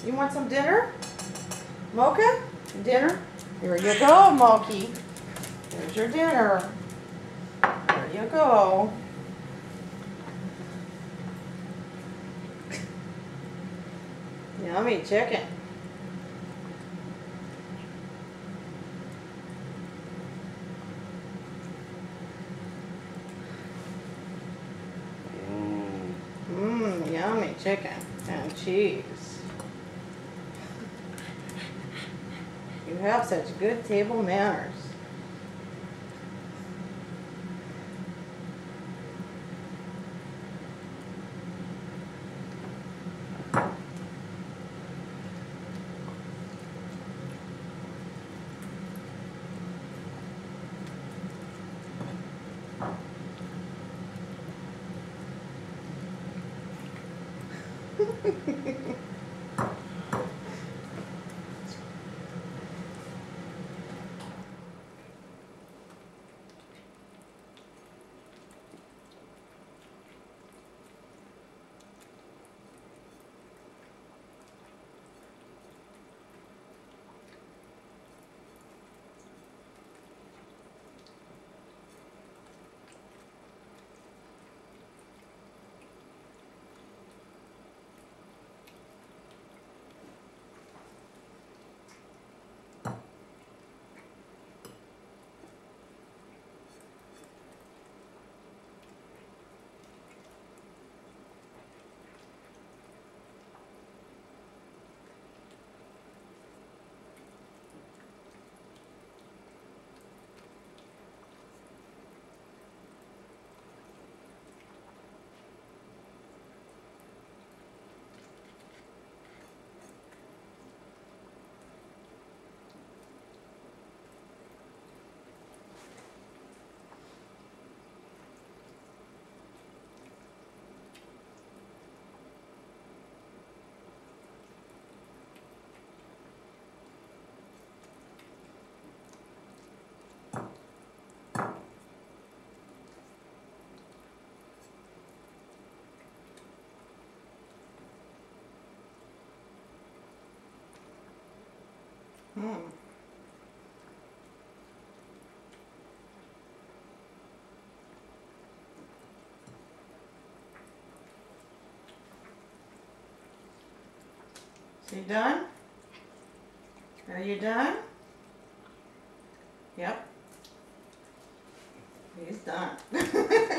You want some dinner? Mocha? Dinner? Here you go, Moki. Here's your dinner. There you go. Yummy chicken. Yummy chicken and cheese. You have such good table manners. So you done? Are you done? Yep. He's done.